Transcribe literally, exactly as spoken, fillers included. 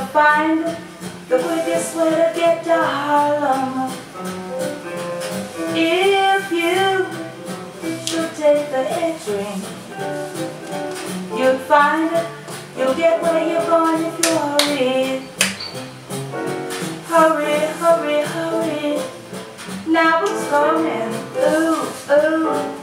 You'll find the quickest way to get to Harlem. If you should take the A train, you'll find you'll get where you're going if you hurry. Hurry, hurry, hurry. Now it's coming. Ooh, ooh.